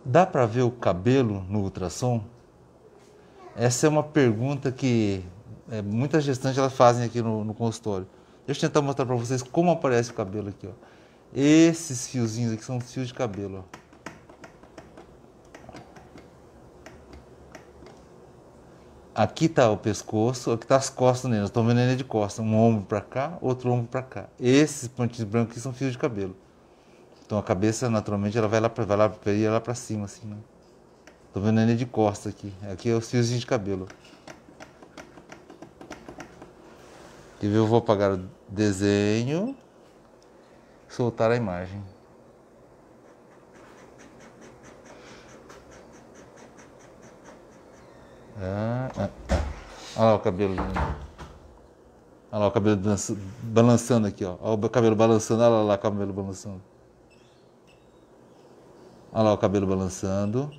Dá para ver o cabelo no ultrassom? Essa é uma pergunta que muitas gestantes elas fazem aqui no consultório. Deixa eu tentar mostrar para vocês como aparece o cabelo aqui, ó. Esses fiozinhos aqui são fios de cabelo, ó. Aqui está o pescoço, aqui está as costas nele. Estou vendo ele de costas, um ombro para cá, outro ombro para cá. Esses pontinhos brancos aqui são fios de cabelo. Então a cabeça naturalmente ela vai lá para cima assim, né? Tô vendo ele de costas aqui. Aqui é os fiozinhos de cabelo. Quer ver? Eu vou apagar o desenho, soltar a imagem. Olha lá o cabelo. Olha lá o cabelo balançando aqui, ó. Olha o cabelo balançando, olha lá o cabelo balançando. Olha lá o cabelo balançando.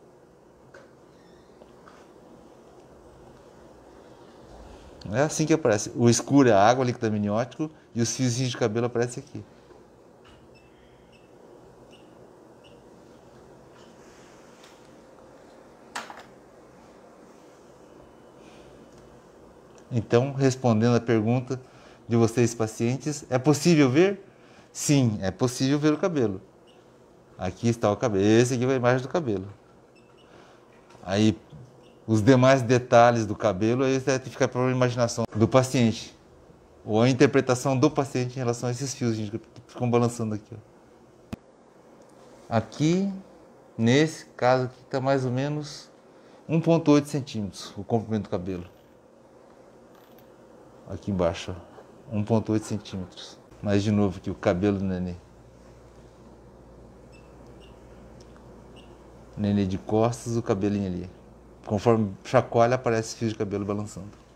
É assim que aparece. O escuro é a água, líquido amniótico, e os fiozinhos de cabelo aparecem aqui. Então, respondendo a pergunta de vocês pacientes, é possível ver? Sim, é possível ver o cabelo. Aqui está o cabelo. Esse aqui é a imagem do cabelo. Aí, os demais detalhes do cabelo, aí vai ficar para a imaginação do paciente. Ou a interpretação do paciente em relação a esses fios que ficam balançando aqui, ó. Aqui, nesse caso aqui, está mais ou menos 1,8 centímetros o comprimento do cabelo. Aqui embaixo, ó, 1,8 centímetros. Mas de novo aqui, o cabelo do nenê. Nenê de costas, o cabelinho ali. Conforme chacoalha, aparece fios de cabelo balançando.